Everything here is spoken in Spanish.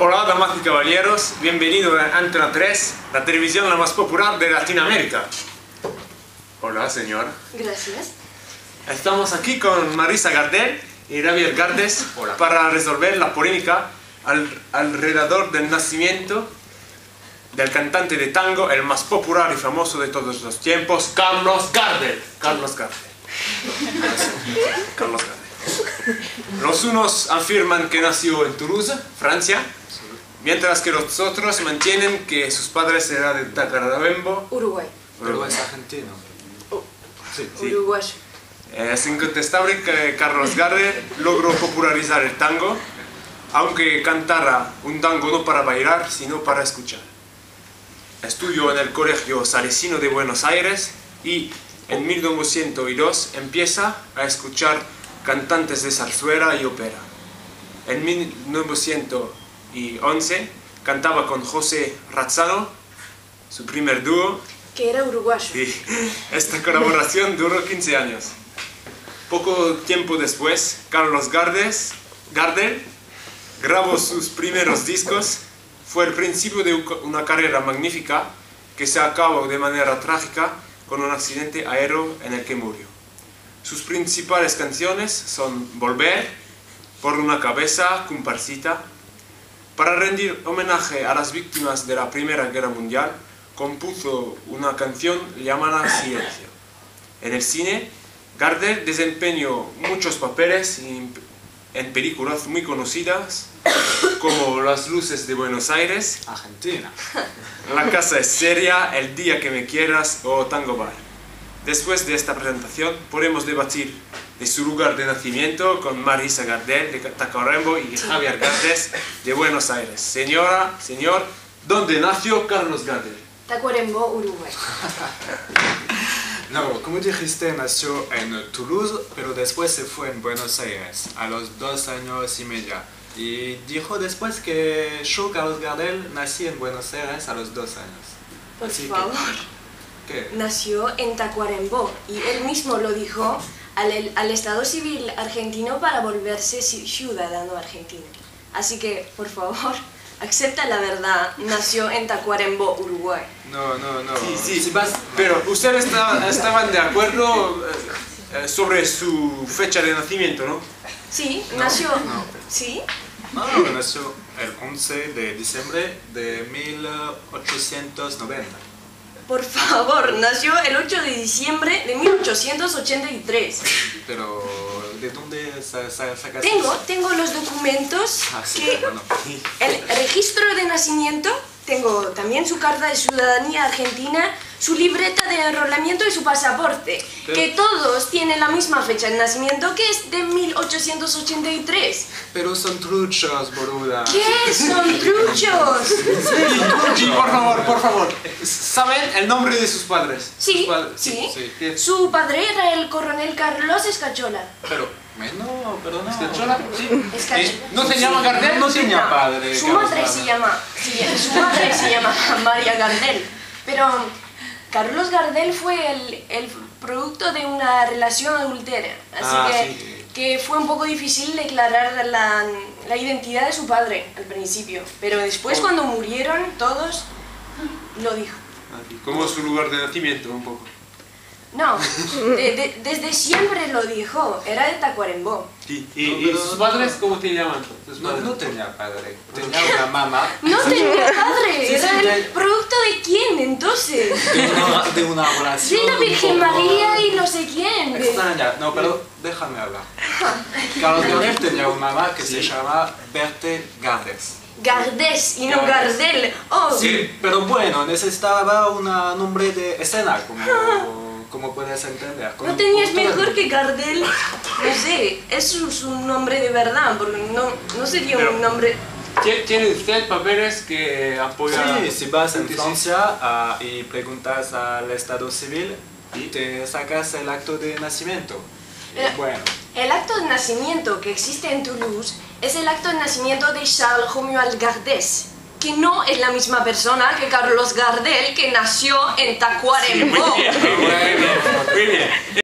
Hola, damas y caballeros, bienvenidos a Antena 3, la televisión la más popular de Latinoamérica. Hola, señor. Gracias. Estamos aquí con Marisa Gardel y Javier Gardes para resolver la polémica alrededor del nacimiento del cantante de tango, el más popular y famoso de todos los tiempos, Carlos Gardel. Carlos Gardel. Carlos Gardel. Los unos afirman que nació en Toulouse, Francia, mientras que los otros mantienen que sus padres eran de Tacuarembó, Uruguay. Pero es argentino. Sí. Uruguayo. Es incontestable que Carlos Gardel logró popularizar el tango, aunque cantara un tango no para bailar, sino para escuchar. Estudió en el Colegio Salesino de Buenos Aires y en 1902 empieza a escuchar cantantes de zarzuela y ópera. En 1911 cantaba con José Razzano, su primer dúo. Que era uruguayo. Sí, esta colaboración duró 15 años. Poco tiempo después, Carlos Gardel grabó sus primeros discos. Fue el principio de una carrera magnífica que se acabó de manera trágica con un accidente aéreo en el que murió. Sus principales canciones son Volver, Por una cabeza, Comparsita. Para rendir homenaje a las víctimas de la Primera Guerra Mundial, compuso una canción llamada Silencio. En el cine, Gardel desempeñó muchos papeles en películas muy conocidas como Las luces de Buenos Aires, Argentina. La casa es seria, El día que me quieras o Tango Bar. Después de esta presentación podemos debatir de su lugar de nacimiento con Marisa Gardel de Tacuarembó y Javier Gardes de Buenos Aires. Señora, señor, ¿dónde nació Carlos Gardel? Tacuarembó, Uruguay. No, como dijiste, nació en Toulouse, pero después se fue en Buenos Aires a los 2 años y medio. Y dijo después que yo, Carlos Gardel, nací en Buenos Aires a los 2 años. Por Así favor. ¿Qué? Nació en Tacuarembó y él mismo lo dijo al Estado Civil argentino para volverse ciudadano argentino. Así que, por favor, acepta la verdad. Nació en Tacuarembó, Uruguay. No. Sí, pero ustedes estaban de acuerdo sobre su fecha de nacimiento, ¿no? Sí, nació. No. ¿Sí? No, nació el 11 de diciembre de 1890. Por favor, nació el 8 de diciembre de 1883. Pero, ¿de dónde sacaste? Tengo los documentos Sí, que... bueno. El registro de nacimiento, tengo también su carta de ciudadanía argentina, su libreta de enrolamiento y su pasaporte, que todos tienen la misma fecha de nacimiento, que es de 1883. Pero son truchos, boluda. ¿Qué son truchos? Sí, por favor. ¿Saben el nombre de sus padres? Sí, Sus padres. sí. ¿Qué? Su padre era el coronel Carlos Escachola. Pero, no, perdona. ¿Escachola? Sí. Escachola. ¿No se llama Gardel? No tenía padre. Su Carlos madre Gardel. su madre se llama María Gardel. Pero Carlos Gardel fue el producto de una relación adultera. Así que fue un poco difícil declarar la identidad de su padre al principio. Pero después, cuando murieron todos, lo dijo. ¿Cómo es su lugar de nacimiento, un poco? No, desde siempre lo dijo, era de Tacuarembó. Sí. ¿Y sus padres cómo te llaman? No tenía padre. Tenía una mamá. No tenía padre, Sí, era el sí, producto de quién entonces. De una relación. Sí, la Virgen un poco María y no sé quién. extraña. No, pero déjame hablar. Carlos Gardel tenía una mamá que se llama Berthe Gardes. Gardés y no Gardel. Oh, Sí, pero bueno, necesitaba un nombre de escena, como puedes entender. ¿no tenías mejor que Gardel? No sé, es su nombre de verdad, porque no sería un nombre... ¿Tiene usted papeles que apoyan? Sí, si vas en Francia y preguntas al Estado Civil, te sacas el acto de nacimiento. Y bueno. El acto de nacimiento que existe en Toulouse es el acto de nacimiento de Charles Romuald Gardès, que no es la misma persona que Carlos Gardel, que nació en Tacuarembó. Muy bien.